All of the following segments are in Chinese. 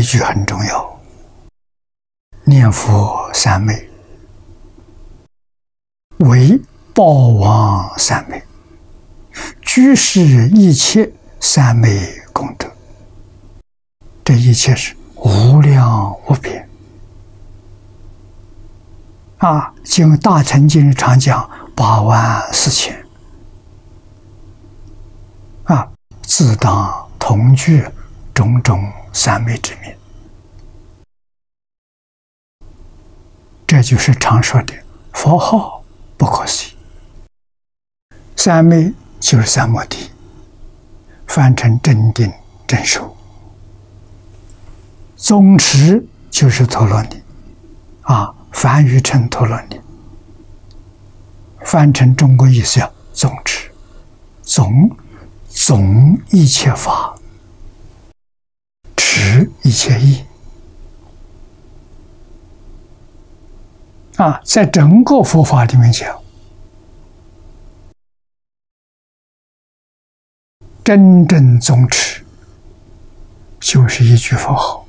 一句很重要：念佛三昧为报王三昧，居士一切三昧功德。这一切是无量无边啊！经大乘经常讲84000啊，自当同具种种三昧之名。这就是常说的佛号不可思议。三昧就是三摩地，翻成正定正受。宗持就是陀罗尼啊，翻译成陀罗尼，翻成中国意思叫宗持，总一切法，持一切义啊，在整个佛法里面讲，真正宗持就是一句佛号。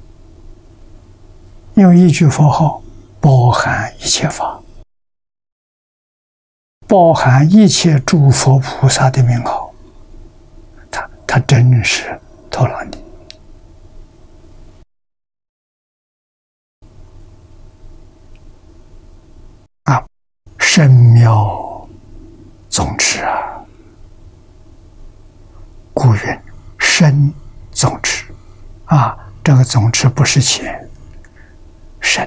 用一句佛号包含一切法，包含一切诸佛菩萨的名号，它真是陀罗尼啊，深妙宗持啊，故云深宗持啊，这个宗持不是浅。深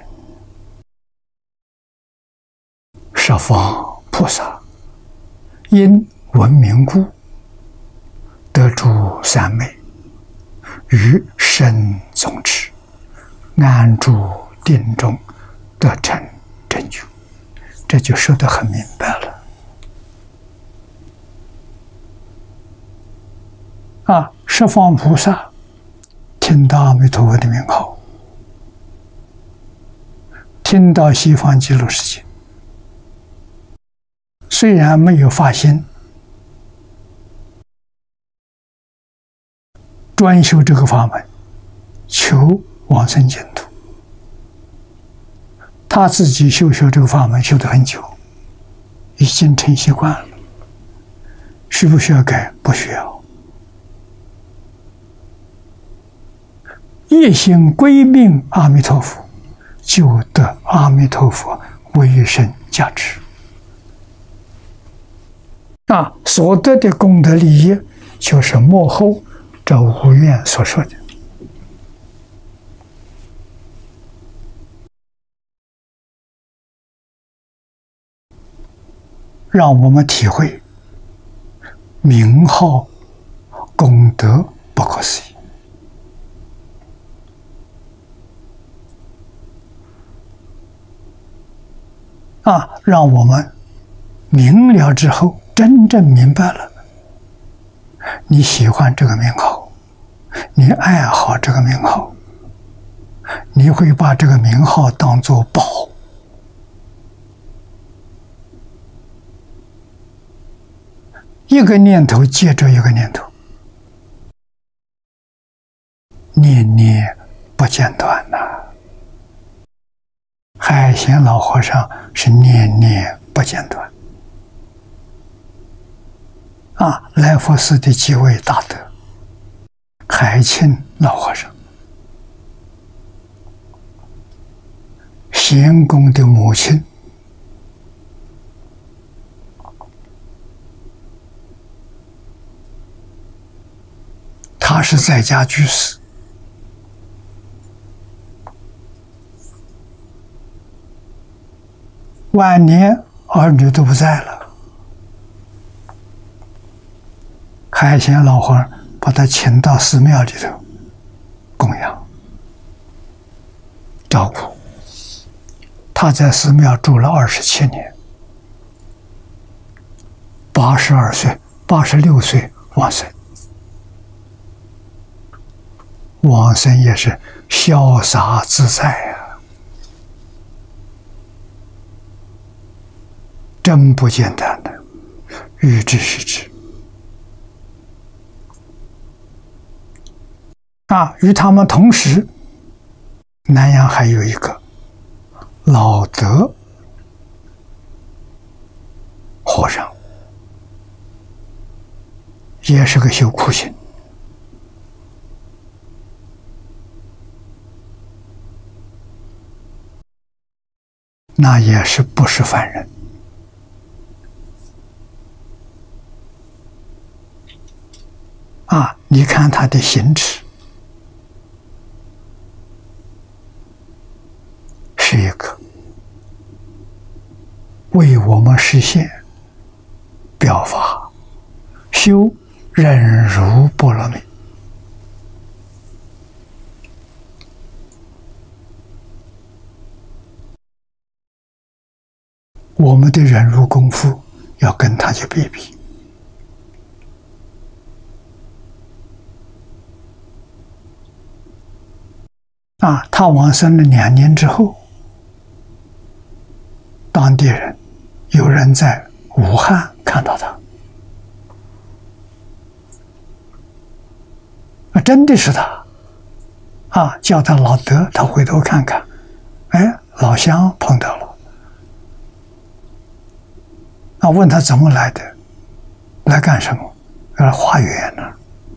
十方菩萨因闻名故，得诸三昧，于深宗持，安住定中，得成真觉。这就说得很明白了啊！十方菩萨听到阿弥陀佛的名号，听到西方极乐世界，虽然没有发心专修这个法门，求往生净土，他自己修这个法门修得很久，已经成习惯了，需不需要改？不需要。一心归命阿弥陀佛，就得阿弥陀佛威神加持啊！所得的功德利益，就是末后这无愿所说的。让我们体会名号功德不可思议啊！让我们明了之后，真正明白了，你喜欢这个名号，你爱好这个名号，你会把这个名号当作宝，一个念头接着一个念头，念念不间断呐。海贤老和尚是念念不间断啊！来佛寺的几位大德，海清老和尚，贤公的母亲他是在家居士，晚年儿女都不在了，海贤老和尚把他请到寺庙里头供养照顾。他在寺庙住了27年，82岁、86岁往生。往生也是潇洒自在啊，真不简单的，欲知是知啊！与他们同时南阳还有一个老德和尚，也是个修苦行，那也是不是凡人啊！你看他的行持，是一个为我们实现表法修忍辱波罗蜜。我们的忍辱功夫要跟他去比比。他往生了2年之后，当地人有人在武汉看到他，真的是他，叫他老德，他回头看看，哎，老乡碰到了，问他怎么来的，来干什么？来化缘呢？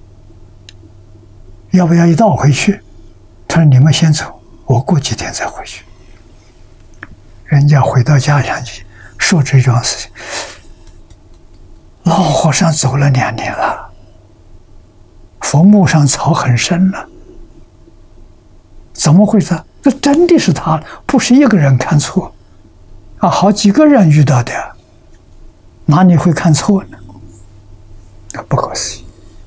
要不要一道回去？他说：“你们先走，我过几天再回去。”人家回到家乡去说这桩事情，老和尚走了2年了，坟墓上草很深了，怎么回事？这真的是他，不是一个人看错，好几个人遇到的，哪里会看错呢？不可思议。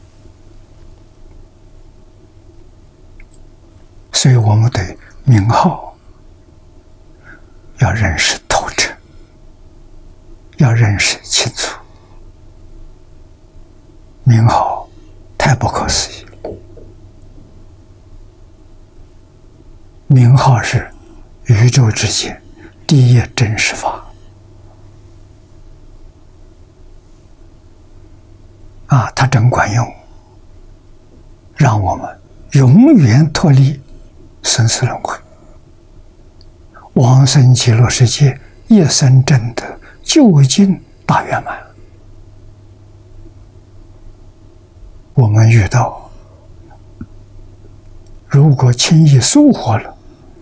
所以我们对名号要认识透彻，要认识清楚。名号太不可思议了，名号是宇宙之间第一真实法它真管用，让我们永远脱离生死轮回，往生极乐世界，一生证得究竟大圆满。我们遇到如果轻易疏忽了，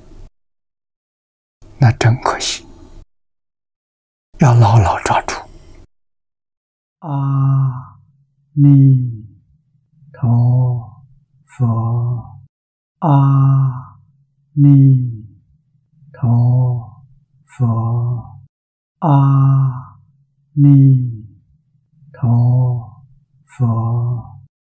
那真可惜，要牢牢抓住。阿弥陀佛，阿弥陀佛，阿弥